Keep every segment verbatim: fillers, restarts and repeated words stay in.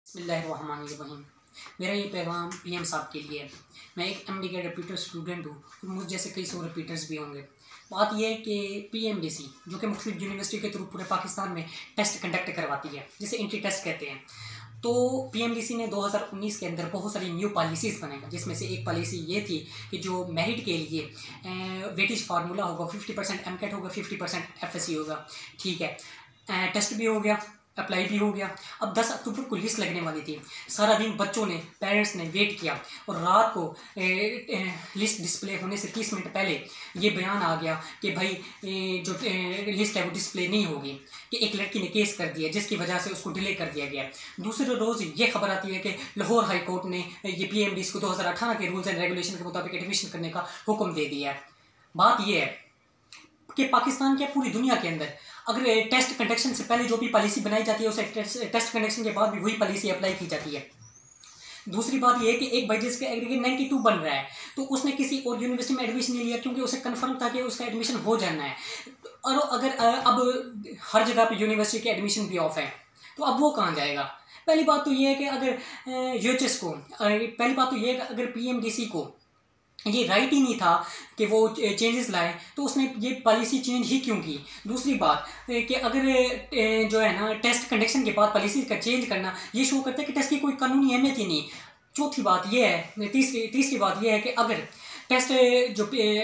बिस्मिल्लाहिर्रहमानिर्रहीम। मेरा ये पैगाम पीएम साहब के लिए है। मैं एक एमडी का रिपीटर स्टूडेंट हूँ और मुझ जैसे कई सौ रिपीटर्स भी होंगे। बात यह है कि पीएमडीसी जो कि मुख्तलिफ यूनिवर्सिटी के थ्रू पूरे पाकिस्तान में टेस्ट कंडक्ट करवाती है, जिसे एंट्री टेस्ट कहते हैं, तो पीएमडीसी ने दो हज़ार उन्नीस के अंदर बहुत सारी न्यू पॉलिसीज़ बनाई, जिसमें से एक पॉलिसी ये थी कि जो मेरिट के लिए वेटेज फार्मूला होगा, फिफ्टी परसेंट एम कैट होगा, fifty percent F S C होगा। ठीक है, टेस्ट भी हो गया, अप्लाई भी हो गया। अब दस अक्टूबर को लिस्ट लगने वाली थी। सारा दिन बच्चों ने, पेरेंट्स ने वेट किया और रात को ए, ए, लिस्ट डिस्प्ले होने से तीस मिनट पहले ये बयान आ गया कि भाई ए, जो ए, लिस्ट है वो डिस्प्ले नहीं होगी, कि एक लड़की ने केस कर दिया जिसकी वजह से उसको डिले कर दिया गया। दूसरे रोज़ ये खबर आती है कि लाहौर हाई कोर्ट ने ये पीएमडीसी को दो हज़ार अठारह के रूल्स एंड रेगुलेशन के मुताबिक एडमिशन करने का हुक्म दे दिया है। बात यह है कि पाकिस्तान के पूरी दुनिया के अंदर अगर टेस्ट कंडक्शन से पहले जो भी पॉलिसी बनाई जाती है, उसे टेस्ट कंडक्शन के बाद भी वही पॉलिसी अप्लाई की जाती है। दूसरी बात यह है कि एक भाई जिसका एग्रीगेट बानवे बन रहा है, तो उसने किसी और यूनिवर्सिटी में एडमिशन नहीं लिया क्योंकि उसे कंफर्म था कि उसका एडमिशन हो जाना है। और अगर अब हर जगह पे यूनिवर्सिटी के एडमिशन भी ऑफ है, तो अब वो कहाँ जाएगा? पहली बात तो ये है कि अगर यूएचएस को पहली बात तो ये है कि अगर पीएमडीसी को ये राइट ही नहीं था कि वो चेंजेस लाए, तो उसने ये पॉलिसी चेंज ही क्यों की? दूसरी बात कि अगर जो है ना टेस्ट कंडक्शन के बाद पॉलिसी का चेंज करना, ये शो करता है कि टेस्ट की कोई कानूनी अहमियत ही नहीं। चौथी बात ये है, तीसरी तीसरी बात ये है कि अगर टेस्ट जो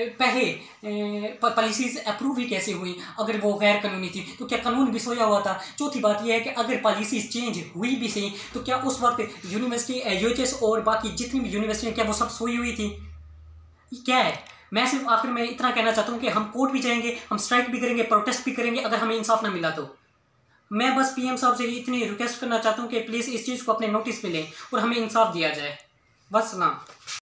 पहले पॉलिसीज़ अप्रूव ही कैसे हुई अगर वो गैर कानूनी थी, तो क्या कानून भी सोया हुआ था? चौथी बात यह है कि अगर पॉलिसीज़ चेंज हुई भी सही, तो क्या उस वक्त यूनिवर्सिटी यूएचएस और बाकी जितनी भी यूनिवर्सिटियाँ क्या वो सब सोई हुई थी? क्या है? मैं सिर्फ आखिर में इतना कहना चाहता हूँ कि हम कोर्ट भी जाएंगे, हम स्ट्राइक भी करेंगे, प्रोटेस्ट भी करेंगे अगर हमें इंसाफ ना मिला तो। मैं बस पीएम साहब से इतनी रिक्वेस्ट करना चाहता हूँ कि प्लीज़ इस चीज़ को अपने नोटिस पे लें और हमें इंसाफ दिया जाए। वस्सलाम।